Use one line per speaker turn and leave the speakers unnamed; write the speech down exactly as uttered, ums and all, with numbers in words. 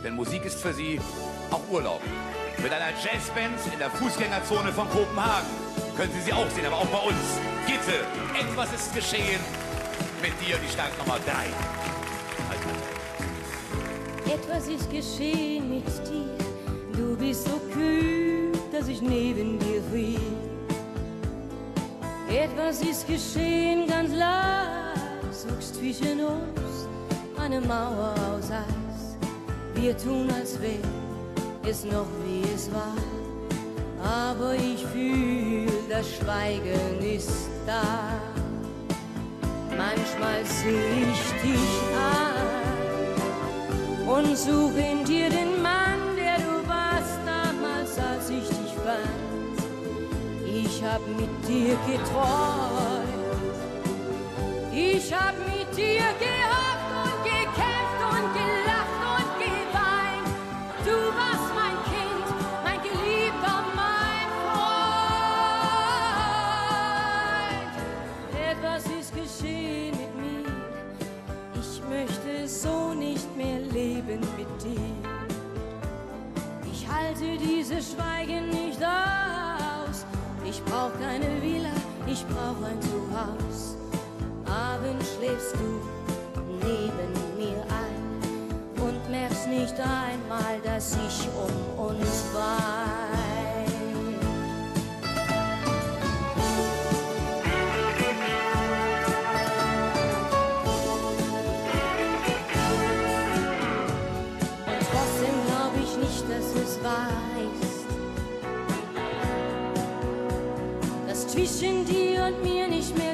Denn Musik ist für sie auch Urlaub. Mit einer Jazzband in der Fußgängerzone von Kopenhagen können Sie sie auch sehen, aber auch bei uns. Gitte, etwas ist geschehen mit dir, die Startnummer drei.
Etwas ist geschehen mit dir, du bist so kühl, dass ich neben dir friere. Etwas ist geschehen, ganz leis, wuchs zwischen uns eine Mauer aus Eis. Wir tun, als wäre es noch wie es war, aber ich fühl, das Schweigen ist da. Manchmal seh ich dich an und such in dir den Mann, der du warst damals, als ich dich fand. Ich hab mit dir geträumt, ich hab mit dir gehofft und gekämpft und gelacht und geweint. Du warst mein Kind, mein Geliebter, mein Freund. Etwas ist geschehen mit mir, ich möchte so nicht mehr leben mit dir. Ich halte dieses Schweigen nicht aus, ich brauch keine Villa, ich brauch ein Zuhause. Abends schläfst du neben mir ein und merkst nicht einmal, dass ich um uns wein. Und trotzdem glaub ich nicht, dass es wahr ist, dass zwischen dir und mir nicht mehr